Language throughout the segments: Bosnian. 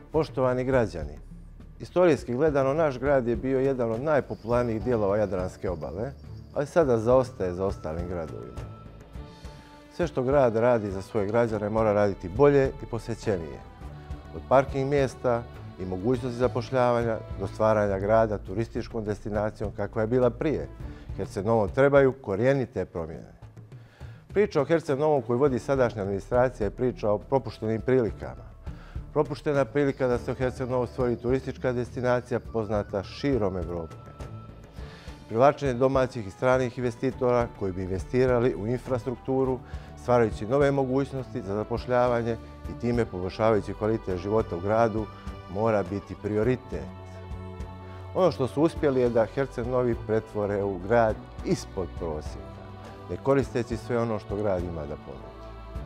Poštovani građani, istorijski gledano naš grad je bio jedan od najpopularnijih dijelova Jadranske obale, ali sada zaostaje za ostalim gradovima. Sve što grad radi za svoje građane mora raditi bolje i posvećenije. Od parking mjesta i mogućnosti zapošljavanja do stvaranja grada turističkom destinacijom kakva je bila prije. Herceg-Novom trebaju korijenite promjene. Priča o Herceg-Novom koju vodi sadašnja administracija je priča o propuštenim prilikama. Propuštena prilika da se u Herceg-Novom stvori turistička destinacija poznata širom Evrope. Privlačenje domaćih i stranih investitora koji bi investirali u infrastrukturu, stvarajući nove mogućnosti za zapošljavanje i time poboljšavajući kvalitet života u gradu, mora biti prioritet. Ono što su uspjeli je da Herceg-Novi pretvore u grad ispod prosjeka, ne koristeći sve ono što grad ima da ponudi.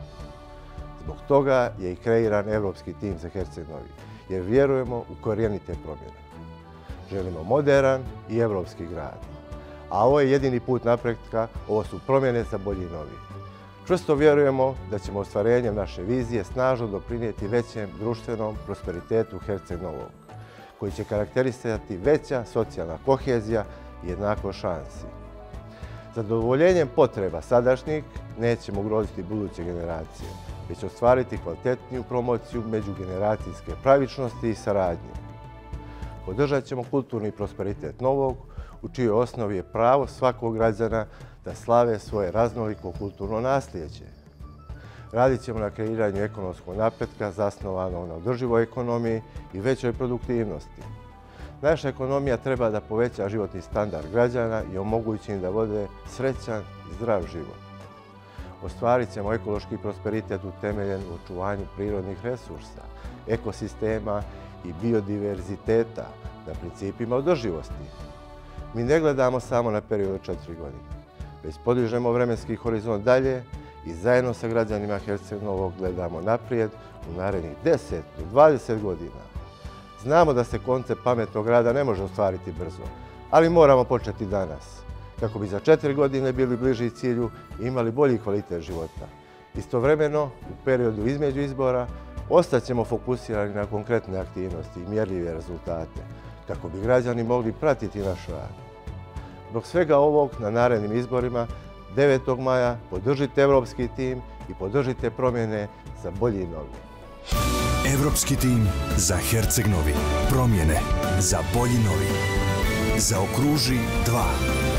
Zbog toga je i kreiran Evropski tim za Herceg-Novi, jer vjerujemo u korijenite promjene. Želimo moderan i evropski grad. A ovo je jedini put napretka, ovo su promjene za bolji novi. Čvrsto vjerujemo da ćemo ostvarenjem naše vizije snažno doprinijeti većem društvenom prosperitetu Herceg-Novog, koji će karakterisati veća socijalna kohezija i jednakost šansi. Zadovoljenjem potreba sadašnjih nećemo ugroziti buduće generacije, već ostvariti kvalitetniju promociju međugeneracijske pravičnosti i saradnje. Podržat ćemo kulturni prosperitet Novog, u čijoj osnovi je pravo svakog građana da slave svoje raznoliko kulturno nasljeđe. Radit ćemo na kreiranju ekonomskog napretka zasnovanog na održivoj ekonomiji i većoj produktivnosti. Naša ekonomija treba da poveća životni standard građana i omogući im da vode srećan i zdrav život. Ostvarit ćemo ekološki prosperitet utemeljen u očuvanju prirodnih resursa, ekosistema i biodiverziteta na principima održivosti. Mi ne gledamo samo na period od 4 godine, već podižemo vremenski horizont dalje i zajedno sa građanima Herceg-Novog gledamo naprijed u narednih 10 do 20 godina. Znamo da se koncept pametnog grada ne može ostvariti brzo, ali moramo početi danas, kako bi za 4 godine bili bliži cilju i imali bolji kvalitet života. Istovremeno, u periodu između izbora, ostaćemo fokusirani na konkretne aktivnosti i mjerljive rezultate, kako bi građani mogli pratiti naš rad. Zbog svega ovog, na narednim izborima 9. maja podržite Evropski tim i podržite promjene za bolji novi. Evropski tim za Herceg-Novi. Promjene za bolji novi. Zaokruži 2.